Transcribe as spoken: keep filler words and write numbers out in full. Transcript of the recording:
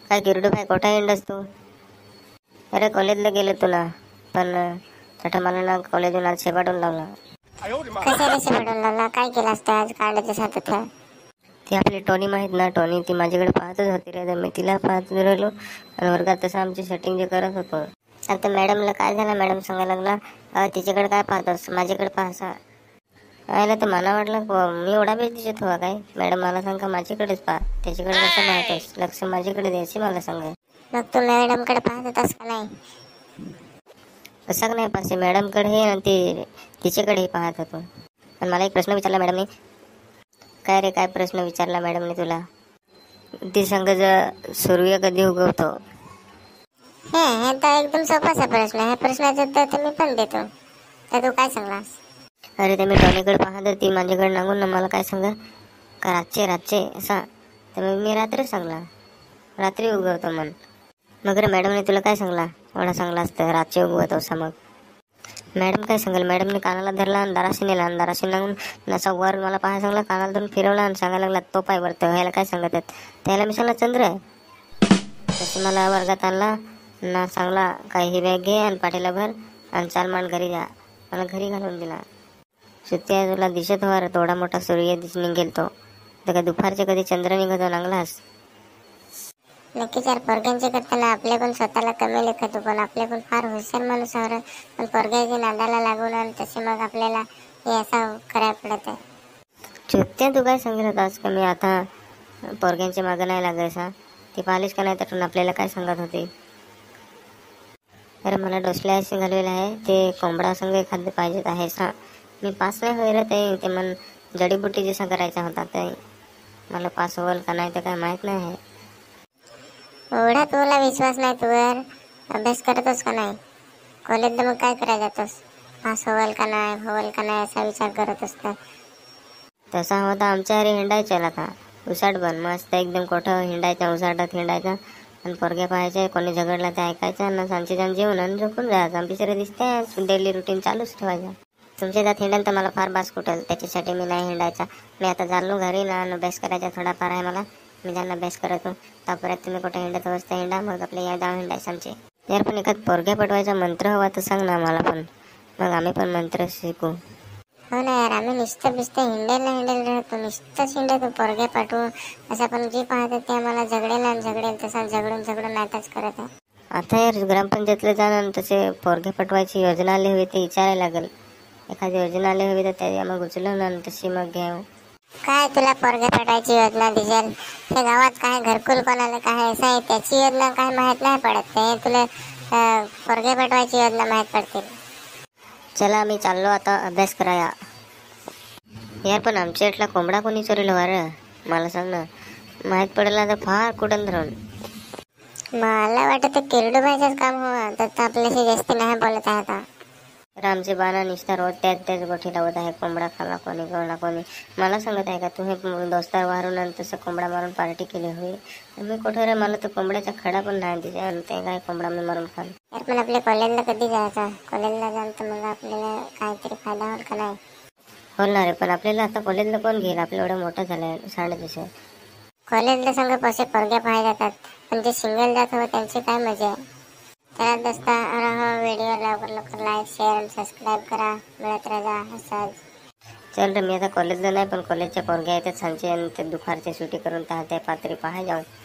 काय किरडू काय कोठा हिंडस तू? अरे कॉलेजला गेलो तुला पण तठा मला ना कॉलेजून आज शेपाटून लावला. कशाला शेपाटून लावला? काय केलं असतं आज काढायचं साथ? ती आपली टोनी माहीत ना, टोनी ती माझ्याकडे पाहतच होती रे. तर मी तिला पाहत राहिलो आणि वर्गात तसं आमची सेटिंग जे करत होतो. आता मॅडमला काय झालं, मॅडम सांगायला लागला तिच्याकडे काय पाहतोस, माझ्याकडे पाहसा. आयला तर मला वाटलं मी एवढा बेस दिसत हवा काय. मॅडम मला सांगा माझ्याकडेच पाहा, त्याच्याकडे कसं पाहतोस, लक्ष माझ्याकडे द्यायचे मला सांगा. मग तू मॅडमकडे पाहत होतास का नाही? असं नाही पासे मॅडमकडे हे आणि ते तिच्याकडेही पाहत होतो. पण मला एक प्रश्न विचारला मॅडमने. काय रे, काय प्रश्न विचारला मॅडमने तुला? ती सांग जर सूर्य कधी उगवतो. हे हे तर एकदम सोपासा प्रश्न आहे. प्रश्नाचं उत्तर तर मी पण देतो. तर तू काय सांगलास? अरे ते मी टॉनीकडे पाहत ती माझ्याकडे नागून ना मला काय सांगा का रातचे रातचे असा. तर मग मी रात्री सांगला रात्री उगवतो मन. मग रे मॅडमने तुला काय सांगला? एवढा सांगला असतं रातचे उगवतो असा. मग मॅडम काय सांगाल, मॅडमने कानाला धरला आणि दाराशी नेला आणि दाराशी लागून नसा वर मला पाहायला सांगला. कानाला धरून फिरवला आणि सांगायला लागला तो पाय वरतो. ह्याला काय सांगत आहेत? त्याला मी सांगला चंद्र आहे. तसं मला वर्गात आणला ना सांगला काय ही बॅग घे आणि पाठीला भर आणि चाल मान घरी जा. मला घरी घालून दिला. सुट्टी आहे तुला दिसत हवा थोडा मोठा सूर्य दिस निघेल तो. तर का दुपारचे कधी चंद्र निघतो नांगलास? नक्कीच यार, पोरग्यांचे करताना आपल्याकडून स्वतःला कमी लेखतो, पण आपल्याकडून फार हुशार माणूस आहे. पण पोरग्याच्या नादाला लागून आणि तसे मग आपल्याला हे असं करायला पडत आहे. चुत्या तू काय सांगत होतास का मी आता पोरग्यांच्या मागं नाही लागायचा? ती पाहिलीच का नाही तटून आपल्याला काय सांगत होती? अरे मला डोसल्या असे घालवेलं आहे ते कोंबडा संघ एखादं पाहिजेत आहे सा. मी पास नाही होईल ते ते मन जडीबुटी जसा करायचा होता ते मला पास होईल का नाही तर काय माहीत नाही आहे. एवढा तुला विश्वास नाही तुवर? अभ्यास करतोस का नाही? कॉलेजला मग काय करायला जातोस? पास होईल का नाही होईल का नाही असा विचार करत असता. तसा होता आमच्या घरी हिंडायचा आता उसाट बन मस्त एकदम कोठं हिंडायचा उसाटात हिंडायचा आणि पोरग्या पाहायचे. कोणी झगडला ते ऐकायचं ना सांची जाऊन जेवण आणि झोपून जायचं. आमची सर दिसते डेली रुटीन चालूच ठेवायचं. तुमच्या जात हिंडाल तर मला फार बास कुठेल, त्याच्यासाठी मी नाही हिंडायचा. मी आता चाललो घरी ना अभ्यास करायचा थोडाफार आहे मला. मी त्यांना अभ्यास करतो त्यापर्यंत तुम्ही कुठे हिंडत अवस्था हिंडा. मग आपल्या या जाऊन हिंडायचं आमचे. यार पण एखाद पोरग्या पटवायचा मंत्र हवा तर सांग ना मला पण, मग आम्ही पण मंत्र शिकू. हो ना यार, आम्ही नुसतं नुसतं हिंडायला हिंडायला राहतो, नुसतंच हिंडतो पोरग्या पाठवू असं. पण जे पाहतो ते आम्हाला झगडेल आणि झगडेल तसा झगडून झगडून नाटच करत आहे. आता यार ग्रामपंचायतला जाणं तसे पोरगे पटवायची योजना आली हवी ते विचारायला लागेल. एखादी योजना आली हवी तर त्या मग उचलून आणि तशी मग घ्याव. काय तुला पोरगे पाठवायची योजना दिसेल? हे गावात काय घरकुल कोणाला काय असं आहे त्याची योजना काय माहीत नाही पडत. ते तुला पोरगे पाठवायची योजना माहीत पडतील. चला आम्ही चाललो आता अभ्यास कराया. यार पण आमच्या इथला कोंबडा कोणी चोरील वार मला सांग ना. माहीत पडला तर फार कुठं धरून. मला वाटत किरडूबाईचंच काम हवं तर आपल्याशी जास्त नाही बोलत आहे आता. तर आमचे बाणा निस्तार होत त्याच त्याच गोठी लावत आहे. कोंबडा खाला कोणी कोणा कोणी. मला सांगत आहे का तू हे दोस्तार वारून आणि तसं कोंबडा मारून पार्टी केली होई. मी कुठे रे मला तर कोंबड्याचा खडा पण नाही दिसे आणि ते काय कोंबडा मी मारून खाल. यार पण आपल्या कॉलेजला कधी जायचं? कॉलेजला जाऊन तर मग आपल्याला काहीतरी फायदा होईल का नाही? होणार आहे पण आपल्याला आता कॉलेजला कोण घेईल? आपलं एवढं मोठं झालंय साडे तसे. कॉलेजला संघ पैसे पोरग्या पाहायला जातात पण जे सिंगल जात हो त्यांची काय मजा आहे. त्याला दोस्ता व्हिडिओ लवकर लवकर लाईक शेअर आणि सबस्क्राईब करा. मिळत राहा असंच. चल रे मी आता कॉलेजला नाही पण कॉलेजच्या पोरग्या येतात सांचे आणि ते दुपारची सुट्टी करून त्या पात्री पाहाय जाऊन.